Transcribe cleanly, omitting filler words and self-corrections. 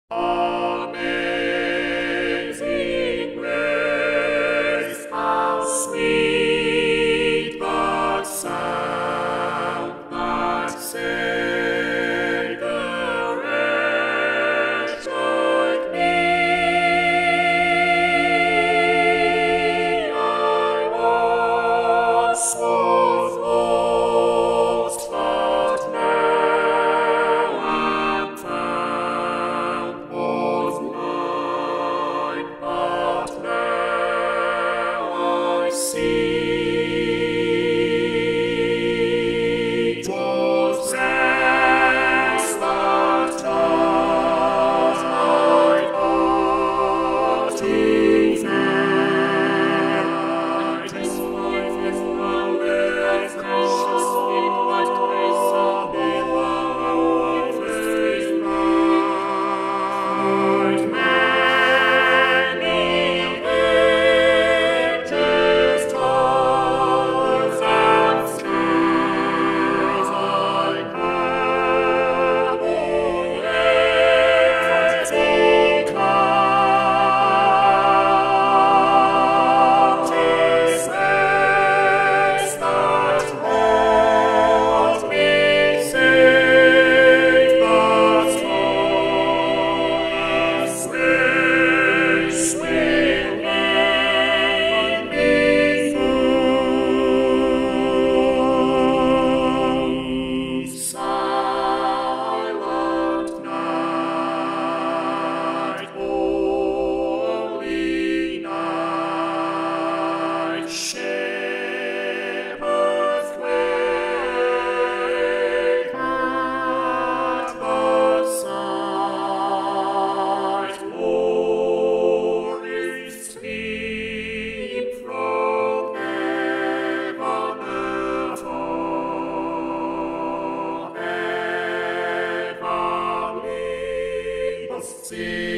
Amazing grace, how sweet the sound that saved a wretch like me. I once was lost, but now am found. Was blind, but now I see. 'Twas grace that taught my parting fair. This life is lowly, precious, sweet, what grace of the Lord is right. Many ages, toils and snares I have yet overcome. 'Tis grace that holds me safe thus far. Grace will lead me through. Silent night, holy night, shepherds quake at the sight. Glory steep from heaven above, heavenly the sea.